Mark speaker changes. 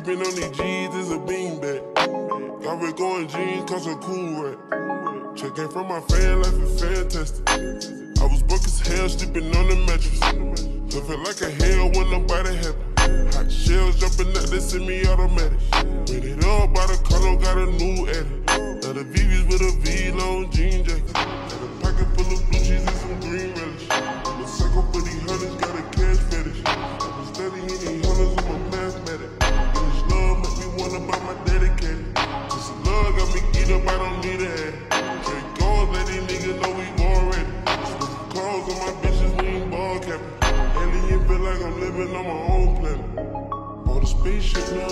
Speaker 1: Creeping on these G's is a beanbag. Got red going jeans, cause a cool rat. Checking from my fan life is fantastic. I was broke as hell, sleeping on the mattress. So feel like a hell when nobody happy. Hot shells jumping out, they send me automatic. Made it all by the color, got a new edit. Now the VVs with a V-long jean jacket. Got a pocket full of blue cheese and some green relish. I'm a psycho for these hunters, got a cash fetish. I was studying these hunters with my mathematics. And this love make me wanna buy my dedicated. This love got me geeked up, I don't need a ad. Trade goals, let these niggas know we war ready. Split clothes on my bitches, we ain't ball capping. Alien feel like I'm living on my own planet. Bought a spaceship, now